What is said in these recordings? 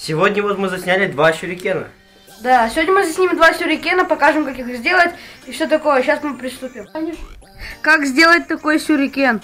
Сегодня вот мы засняли 2 сюрикена. Да, сегодня мы заснимем 2 сюрикена, покажем, как их сделать и все такое. Сейчас мы приступим. Как сделать такой сюрикен?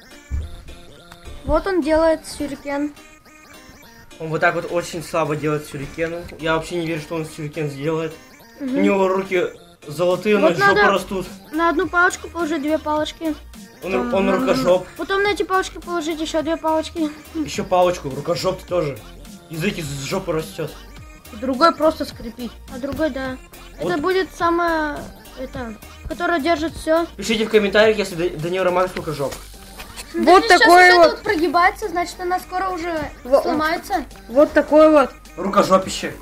Вот он делает сюрикен. Он вот так вот очень слабо делает сюрикены. Я вообще не верю, что он сюрикен сделает. У него руки золотые, вот но жопа растут. На одну палочку положить 2 палочки. Он рукожоп. Потом на эти палочки положить еще 2 палочки. Еще палочку, рукожоп тоже. Язык из жопы растет. Другой просто скрепить. А другой, да. Вот. Это будет самое, которое держит все. Пишите в комментариях, если Данила Романович рукожоп. Вот такой вот. Прогибается, значит она скоро уже сломается. Вот такой вот. Рукожопище.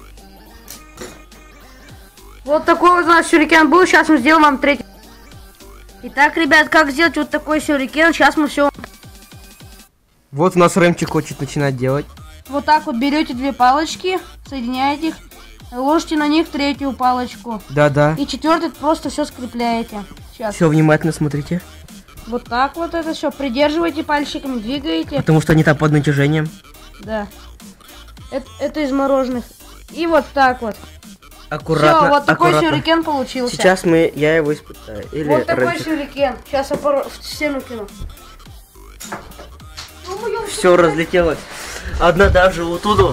Вот такой вот у нас сюрикен был. Сейчас мы сделаем вам третий. Итак, ребят, как сделать вот такой сюрикен? Сейчас мы все. Вот у нас Рэмчик хочет начинать делать. Вот так вот берете 2 палочки, соединяете их, ложите на них 3-ю палочку. Да-да. И 4-й просто все скрепляете. Сейчас. Все внимательно смотрите. Вот так вот это все. Придерживайте пальчиками, двигаете. Потому что они там под натяжением. Да. Это из мороженых. И вот так вот. Аккуратно. Все, вот такой аккуратно. сюрикен получился. Сейчас я его испытаю. Или вот такой Рэмчик. сюрикен. Сейчас я в стену кину. Все разлетелось. Одна даже вот туда.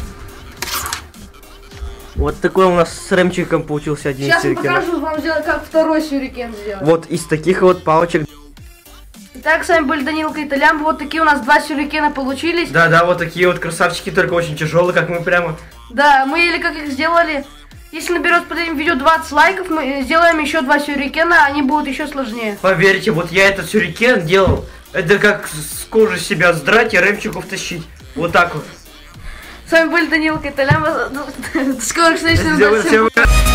Вот такой у нас с Рэмчиком получился один Сейчас я сюрикен. покажу вам сделать, как второй сюрикен сделать. Вот из таких вот палочек. Итак, с вами были Данилка и Толямба. Вот такие у нас 2 сюрикена получились. Да-да, вот такие вот красавчики, только очень тяжелые, как мы прямо. Да, мы еле как их сделали. Если наберет под этим видео 20 лайков, мы сделаем еще 2 сюрикена, они будут еще сложнее. Поверьте, вот я этот сюрикен делал. Это как с кожи себя сдрать и Рэмчику втащить. Вот так вот. С вами были Данилка и Толямба. До скорых встреч.